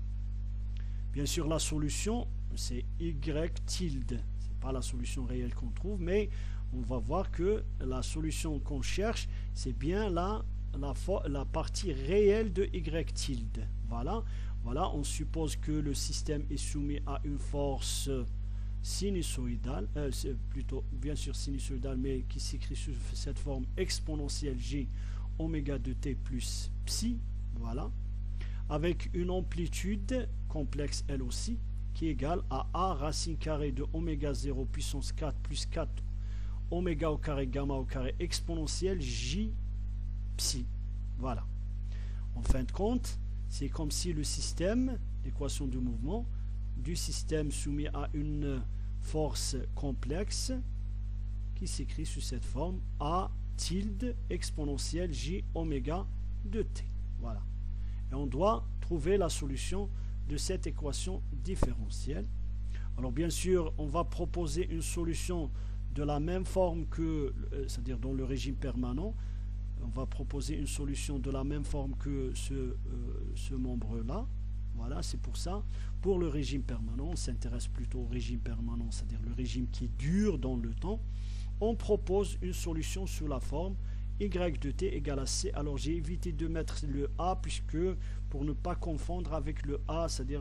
Bien sûr, la solution, c'est y tilde. Ce n'est pas la solution réelle qu'on trouve, mais on va voir que la solution qu'on cherche, c'est bien la partie réelle de y tilde. Voilà. Voilà, on suppose que le système est soumis à une force sinusoïdale, plutôt bien sûr sinusoïdale, mais qui s'écrit sous cette forme exponentielle g oméga de t plus psi. Voilà. Avec une amplitude complexe elle aussi, qui est égale à a racine carrée de oméga 0 puissance 4 plus 4 oméga au carré gamma au carré exponentielle j psi. Voilà. En fin de compte, c'est comme si le système, l'équation du mouvement, du système soumis à une force complexe, qui s'écrit sous cette forme a tilde exponentielle j oméga de t. Voilà. Et on doit trouver la solution de cette équation différentielle. Alors bien sûr, on va proposer une solution de la même forme que, c'est-à-dire dans le régime permanent, on va proposer une solution de la même forme que ce membre-là. Voilà, c'est pour ça. Pour le régime permanent, on s'intéresse plutôt au régime permanent, c'est-à-dire le régime qui dure dans le temps. On propose une solution sous la forme y de t égale à c. Alors j'ai évité de mettre le a, puisque pour ne pas confondre avec le a, c'est-à-dire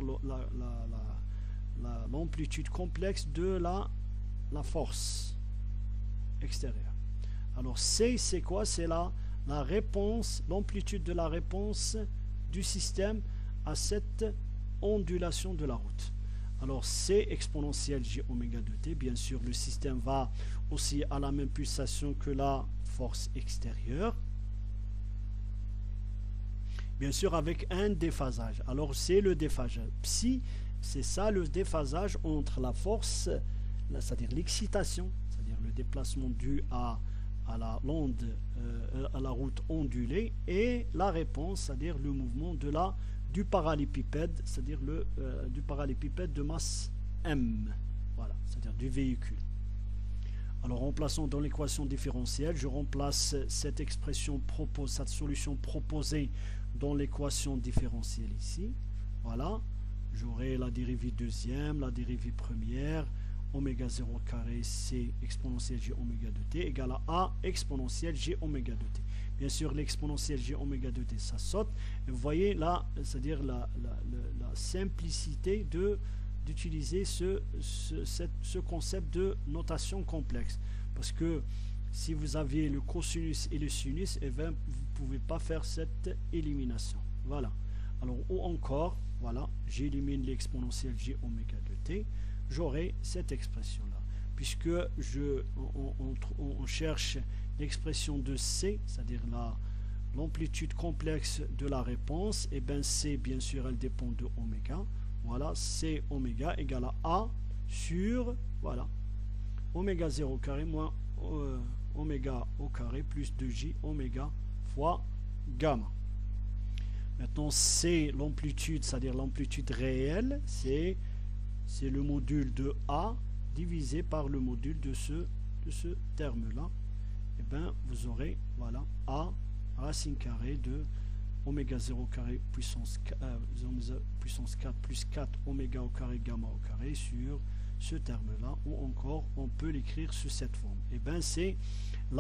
l'amplitude complexe de la force extérieure. Alors c, c'est quoi? C'est la réponse, l'amplitude de la réponse du système à cette ondulation de la route. Alors c exponentielle j oméga de t, bien sûr le système va aussi à la même pulsation que la force extérieure, bien sûr avec un déphasage. Alors c'est le déphasage psi, c'est ça le déphasage entre la force, c'est-à-dire l'excitation, c'est-à-dire le déplacement dû à la route ondulée, et la réponse, c'est-à-dire le mouvement du parallépipède, c'est-à-dire du parallépipède de masse m, voilà, c'est-à-dire du véhicule. Alors remplaçons dans l'équation différentielle, je remplace cette expression cette solution proposée dans l'équation différentielle ici. Voilà, j'aurai la dérivée deuxième, la dérivée première, oméga 0 carré c exponentielle j oméga de t égale à a exponentielle j oméga de t. Bien sûr, l'exponentielle j oméga de t, ça saute. Et vous voyez là, c'est-à-dire la simplicité d'utiliser ce concept de notation complexe. Parce que si vous aviez le cosinus et le sinus, eh bien, vous ne pouvez pas faire cette élimination. Voilà. Alors, ou encore, voilà, j'élimine l'exponentielle j oméga de t, j'aurai cette expression-là. Puisque on cherche l'expression de c, c'est-à-dire l'amplitude complexe de la réponse, et bien c, bien sûr, elle dépend de oméga. Voilà, c oméga égale à a sur, voilà, oméga 0 au carré moins oméga au carré plus 2j oméga fois gamma. Maintenant, c, l'amplitude, c'est-à-dire l'amplitude réelle, c'est le module de a divisé par le module de ce terme-là. Et bien, vous aurez, voilà, a racine carrée de oméga 0 carré puissance 4 plus 4 oméga au carré gamma au carré sur ce terme-là, ou encore on peut l'écrire sous cette forme. Et bien, c'est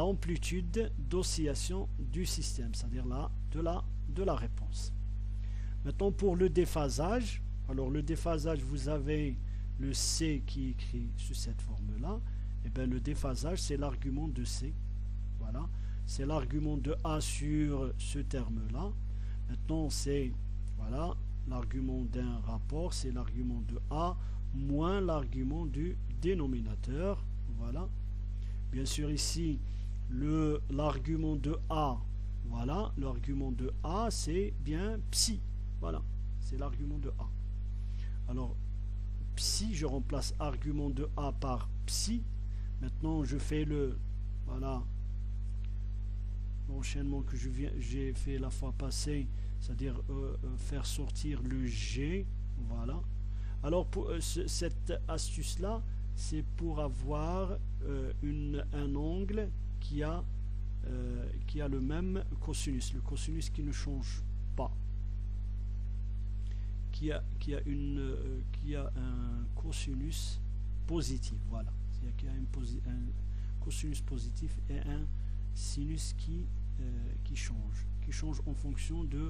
l'amplitude d'oscillation du système, c'est-à-dire de la réponse. Maintenant pour le déphasage, alors le déphasage, vous avez le C qui est écrit sous cette forme-là. Et bien le déphasage, c'est l'argument de C. Voilà, c'est l'argument de A sur ce terme-là. Maintenant, c'est voilà l'argument d'un rapport, c'est l'argument de A moins l'argument du dénominateur. Voilà. Bien sûr, ici, l'argument de A, voilà, l'argument de A, c'est bien psi. Voilà, c'est l'argument de A. Alors, psi, je remplace argument de A par psi. Maintenant, je fais voilà, l'enchaînement que j'ai fait la fois passée, c'est-à-dire faire sortir le G. Voilà. Alors, pour cette astuce-là, c'est pour avoir un angle qui a le même cosinus, le cosinus qui ne change pas, qui a un cosinus positif. Voilà, il y a un cosinus positif et un sinus qui change en fonction de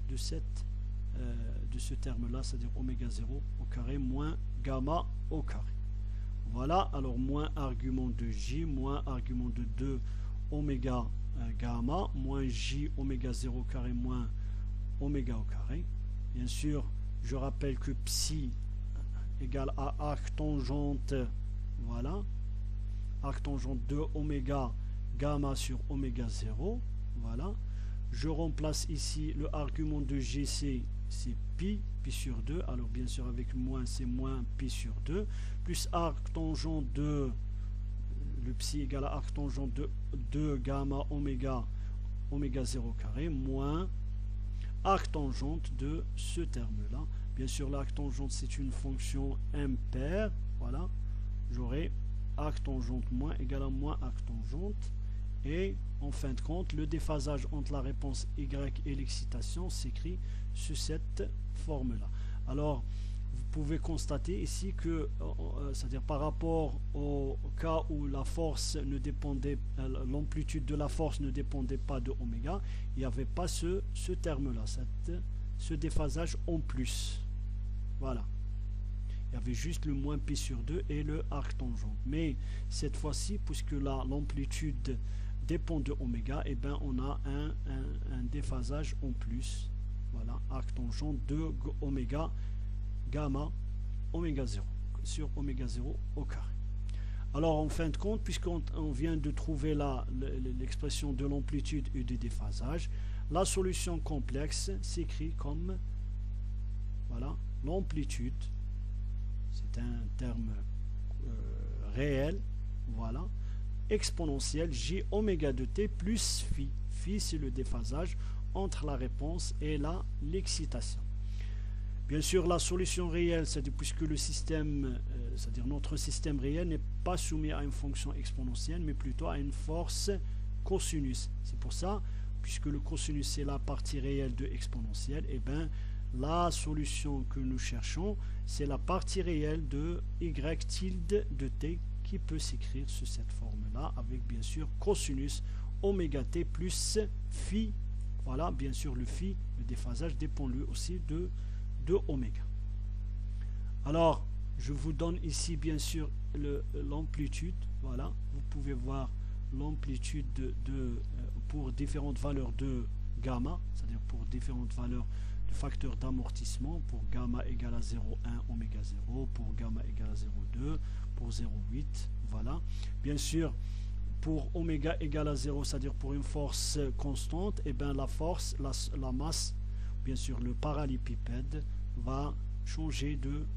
ce terme-là, c'est-à-dire oméga 0 au carré moins gamma au carré. Voilà, alors moins argument de J, moins argument de 2 oméga gamma, moins J oméga 0 au carré moins oméga au carré. Bien sûr, je rappelle que psi égale à arc tangente, voilà, arc tangente de oméga gamma sur oméga 0, voilà. Je remplace ici le argument de GC, c'est pi sur 2, alors bien sûr avec moins c'est moins pi sur 2, plus arc tangente de, le psi égale à arc tangente de 2 gamma oméga 0 carré, moins arc tangente de ce terme-là. Bien sûr l'arc tangente c'est une fonction impaire, voilà, j'aurai arc tangente moins égale à moins arc tangente. Et en fin de compte, le déphasage entre la réponse Y et l'excitation s'écrit sous cette forme-là. Alors, vous pouvez constater ici que, c'est-à-dire par rapport au cas où la force ne dépendait, l'amplitude de la force ne dépendait pas de oméga, il n'y avait pas ce terme-là, ce déphasage en plus. Voilà. Il y avait juste le moins pi sur 2 et le arc tangente. Mais cette fois-ci, puisque l'amplitude dépend de oméga, et bien on a un déphasage en plus. Voilà, arc tangente de oméga gamma oméga 0 sur oméga 0 au carré. Alors en fin de compte, puisqu'on vient de trouver l'expression de l'amplitude et du déphasage, la solution complexe s'écrit comme voilà, l'amplitude, c'est un terme réel, voilà, exponentielle j oméga de t plus phi. Phi, c'est le déphasage entre la réponse et l'excitation. Bien sûr, la solution réelle, c'est-à-dire puisque le système, c'est-à-dire notre système réel n'est pas soumis à une fonction exponentielle, mais plutôt à une force cosinus. C'est pour ça, puisque le cosinus c'est la partie réelle de exponentielle, et bien la solution que nous cherchons, c'est la partie réelle de y tilde de t qui peut s'écrire sous cette forme-là, avec bien sûr cosinus oméga t plus phi. Voilà, bien sûr le phi, le déphasage dépend lui aussi de oméga. Alors, je vous donne ici bien sûr l'amplitude. Voilà, vous pouvez voir l'amplitude pour différentes valeurs de gamma, c'est-à-dire pour différentes valeurs de facteurs d'amortissement, pour gamma égale à 0,1 oméga 0, pour gamma égale à 0,2, pour 0,8, voilà. Bien sûr, pour oméga égale à 0, c'est-à-dire pour une force constante, et bien la force, la masse, bien sûr le parallépipède va changer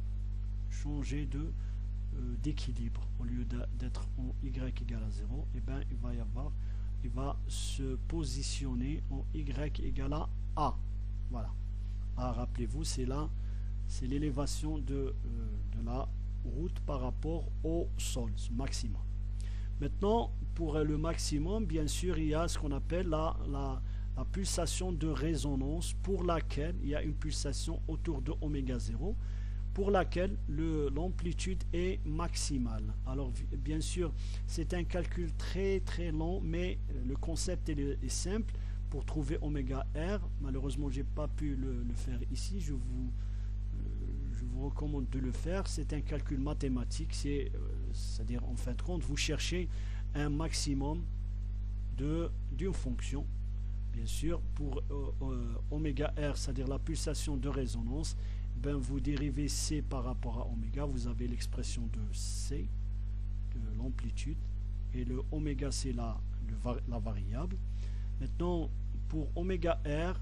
d'équilibre. Au lieu d'être en y égale à 0, et bien il va se positionner en y égale à a. Voilà. Ah, rappelez-vous, c'est l'élévation de la route par rapport au sol, ce maximum. Maintenant, pour le maximum, bien sûr, il y a ce qu'on appelle la pulsation de résonance, pour laquelle il y a une pulsation autour de oméga 0, pour laquelle l'amplitude est maximale. Alors, bien sûr, c'est un calcul très très long, mais le concept est simple. pour trouver oméga R. Malheureusement, j'ai pas pu le faire ici. Je vous recommande de le faire. C'est un calcul mathématique. C'est-à-dire, en fin de compte, vous cherchez un maximum d'une fonction. Bien sûr, pour oméga R, c'est-à-dire la pulsation de résonance, ben vous dérivez C par rapport à oméga. Vous avez l'expression de C, de l'amplitude, et le oméga, c'est la variable. Maintenant, pour oméga R,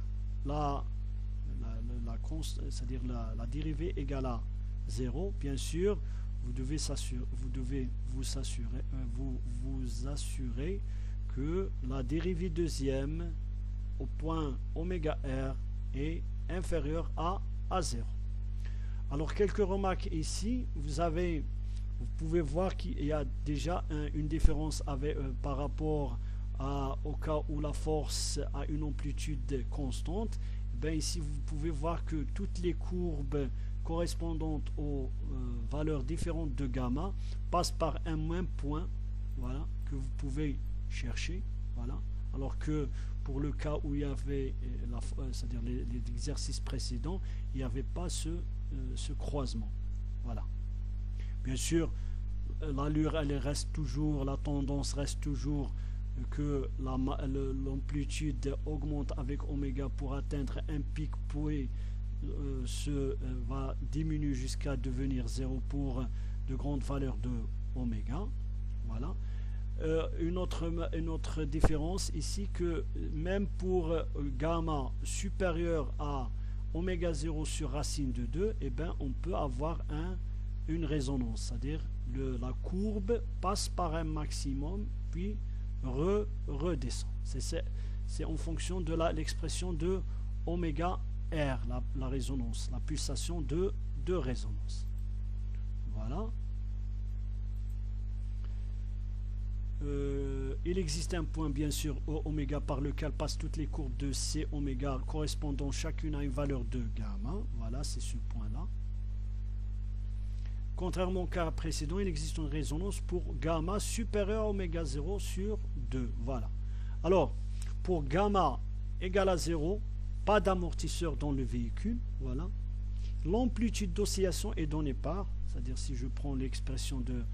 c'est-à-dire la dérivée égale à 0, bien sûr, vous devez vous assurer que la dérivée deuxième au point oméga R est inférieure à 0. Alors, quelques remarques ici. Vous pouvez voir qu'il y a déjà une différence par rapport au cas où la force a une amplitude constante. Ben ici, vous pouvez voir que toutes les courbes correspondantes aux valeurs différentes de gamma passent par un même point, voilà, que vous pouvez chercher, voilà. Alors que pour le cas où il y avait, c'est-à-dire les exercices précédents, il n'y avait pas ce croisement, voilà. Bien sûr, l'allure, elle reste toujours, la tendance reste toujours que l'amplitude augmente avec oméga pour atteindre un pic puis va diminuer jusqu'à devenir 0 pour de grandes valeurs de oméga, voilà. Une autre différence ici, que même pour gamma supérieur à oméga 0 sur racine de 2, eh ben, on peut avoir une résonance, c'est-à-dire la courbe passe par un maximum puis redescend. C'est en fonction de l'expression de oméga R, la résonance, la pulsation de résonance. Voilà. Il existe un point, bien sûr, oméga, par lequel passent toutes les courbes de C oméga correspondant chacune à une valeur de gamma. Voilà, c'est ce point-là. Contrairement au cas précédent, il existe une résonance pour gamma supérieur à oméga 0 sur 2. Voilà. Alors, pour gamma égale à 0, pas d'amortisseur dans le véhicule. Voilà. L'amplitude d'oscillation est donnée par, c'est-à-dire si je prends l'expression de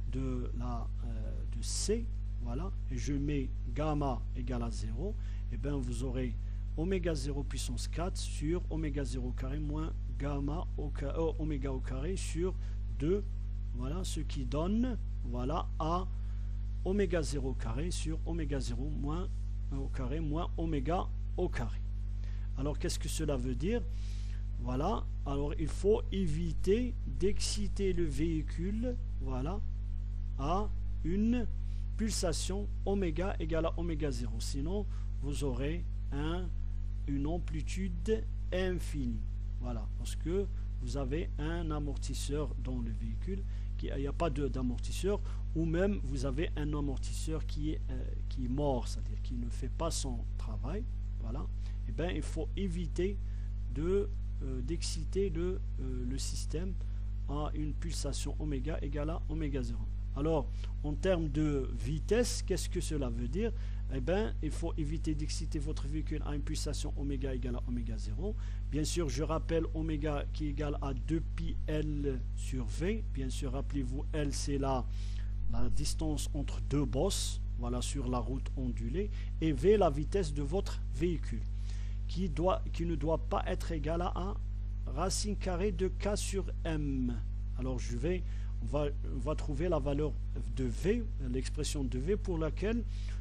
C, voilà, et je mets gamma égale à 0, et bien vous aurez oméga 0 puissance 4 sur oméga 0 carré moins gamma oméga au carré sur 2, voilà, ce qui donne, voilà, à oméga 0 carré sur oméga 0 moins au carré moins oméga au carré. Alors qu'est-ce que cela veut dire? Voilà, alors il faut éviter d'exciter le véhicule, voilà, à une pulsation oméga égale à oméga 0, sinon vous aurez une amplitude infinie, voilà, parce que vous avez un amortisseur dans le véhicule, il n'y a pas d'amortisseur, ou même vous avez un amortisseur qui est mort, c'est-à-dire qui ne fait pas son travail, voilà. Et bien il faut éviter d'exciter le système à une pulsation oméga égale à oméga 0. Alors, en termes de vitesse, qu'est-ce que cela veut dire? Eh bien, il faut éviter d'exciter votre véhicule à une pulsation oméga égale à oméga 0. Bien sûr, je rappelle oméga qui est égal à 2pi L sur V. Bien sûr, rappelez-vous, L, c'est la distance entre deux bosses, voilà, sur la route ondulée. Et V, la vitesse de votre véhicule, qui ne doit pas être égale à 1 racine carrée de K sur M. Alors, on va trouver la valeur de V, l'expression de V pour laquelle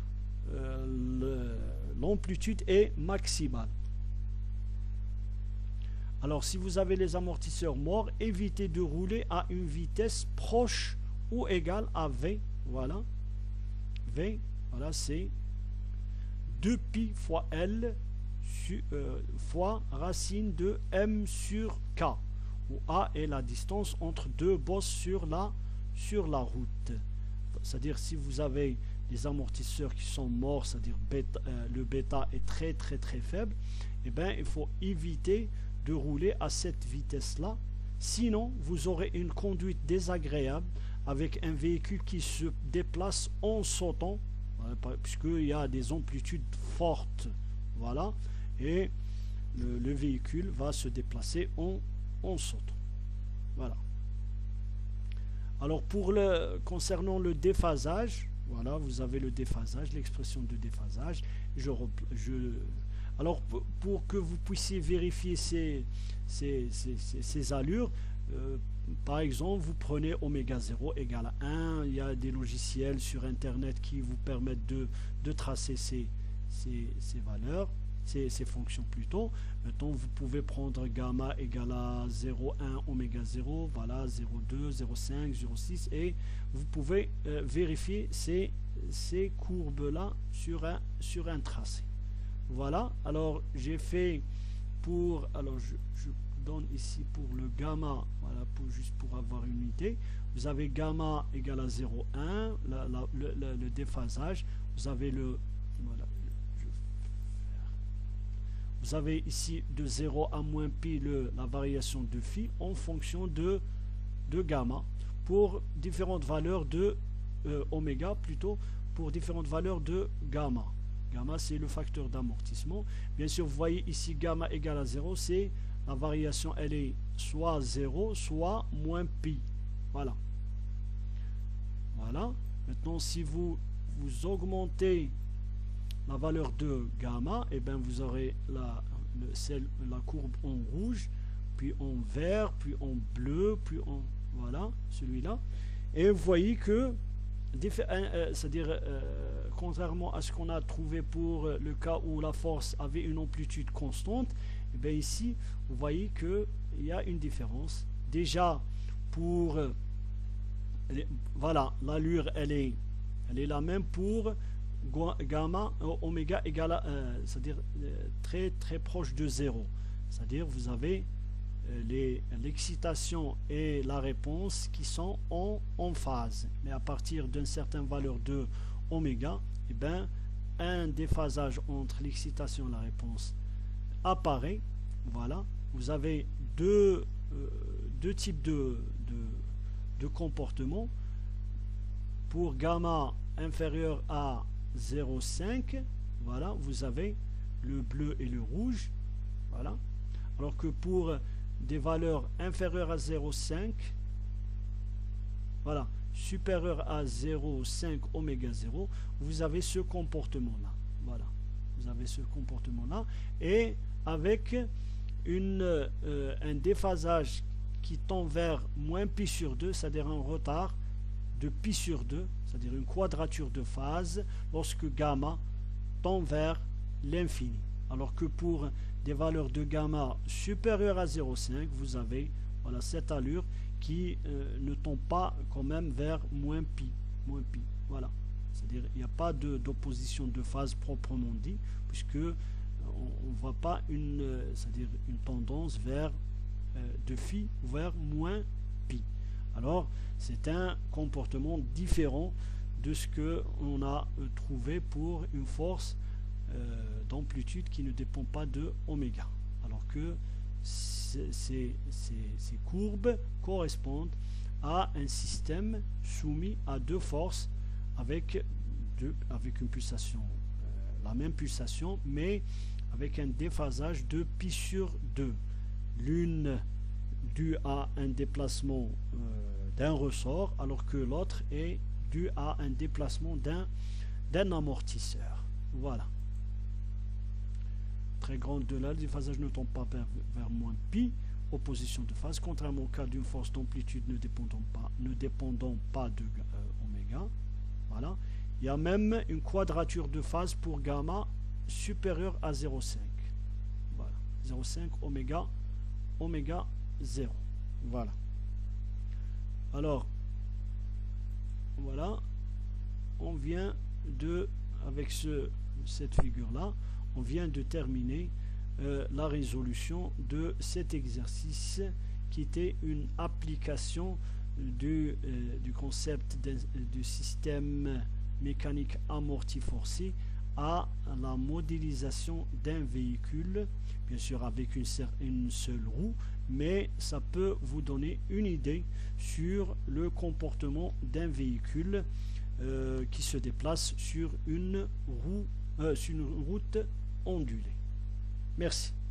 l'amplitude est maximale. Alors si vous avez les amortisseurs morts, évitez de rouler à une vitesse proche ou égale à V. Voilà. V, voilà, c'est 2pi fois L fois racine de M sur K, où A est la distance entre deux bosses sur la route. C'est-à-dire si vous avez des amortisseurs qui sont morts, c'est-à-dire le bêta est très faible, et bien il faut éviter de rouler à cette vitesse-là. Sinon, vous aurez une conduite désagréable avec un véhicule qui se déplace en sautant, puisqu'il y a des amplitudes fortes voilà, et le véhicule va se déplacer en sautant. Voilà. Alors concernant le déphasage, voilà, vous avez le déphasage, l'expression de déphasage. Alors pour que vous puissiez vérifier ces allures, par exemple, vous prenez oméga 0 égale à 1. Il y a des logiciels sur Internet qui vous permettent de tracer ces valeurs, ces fonctions plutôt. Maintenant, vous pouvez prendre gamma égale à 0,1 oméga 0, voilà, 0,2, 0,5, 0,6, et vous pouvez vérifier ces courbes-là sur un tracé. Voilà, alors j'ai fait alors je donne ici pour le gamma, voilà, juste pour avoir une idée. Vous avez gamma égale à 0,1, le déphasage. Vous avez voilà, vous avez ici de 0 à moins pi la variation de phi en fonction de gamma pour différentes valeurs de oméga, plutôt pour différentes valeurs de gamma. Gamma, c'est le facteur d'amortissement. Bien sûr, vous voyez ici gamma égale à 0, c'est la variation, elle est soit 0, soit moins pi. Voilà. Voilà. Maintenant, si vous augmentez la valeur de gamma, et bien vous aurez la courbe en rouge, puis en vert, puis en bleu, puis en... Voilà, celui-là. Et vous voyez que, c'est-à-dire, contrairement à ce qu'on a trouvé pour le cas où la force avait une amplitude constante, et bien ici, vous voyez qu'il y a une différence. Déjà, pour... voilà, l'allure, elle est la même pour gamma, oméga égale à, c'est-à-dire très très proche de 0. C'est-à-dire, vous avez l'excitation et la réponse qui sont en phase. Mais à partir d'une certaine valeur de oméga, et bien, un déphasage entre l'excitation et la réponse apparaît. Voilà, vous avez deux types de comportements. Pour gamma inférieur à 0,5, voilà, vous avez le bleu et le rouge. Voilà, alors que pour des valeurs inférieures à 0,5, voilà, supérieures à 0,5 oméga 0, vous avez ce comportement-là. Voilà, vous avez ce comportement-là, et avec un déphasage qui tend vers moins pi sur 2, c'est-à-dire un retard de pi sur 2, c'est-à-dire une quadrature de phase, lorsque gamma tend vers l'infini. Alors que pour des valeurs de gamma supérieures à 0,5, vous avez, voilà, cette allure qui ne tend pas quand même vers moins pi. Voilà. C'est-à-dire il n'y a pas d'opposition de phase proprement dit, puisque on ne voit pas c'est-à-dire une tendance vers de phi vers moins pi. Alors c'est un comportement différent de ce que on a trouvé pour une force d'amplitude qui ne dépend pas de oméga, alors que ces courbes correspondent à un système soumis à deux forces avec une pulsation, la même pulsation, mais avec un déphasage de pi sur 2. L'une due à un déplacement d'un ressort, alors que l'autre est due à un déplacement d'un amortisseur. Voilà. Très grande de là, le déphasage ne tombe pas vers moins pi, opposition de phase, contrairement au cas d'une force d'amplitude ne dépendant pas de oméga. Voilà. Il y a même une quadrature de phase pour gamma supérieure à 0,5. Voilà. 0,5 oméga 0. Voilà. Alors, voilà, on vient avec cette figure-là, on vient de terminer la résolution de cet exercice qui était une application du concept du système mécanique amorti forcé à la modélisation d'un véhicule, bien sûr avec une seule roue, mais ça peut vous donner une idée sur le comportement d'un véhicule qui se déplace sur une route ondulée. Merci.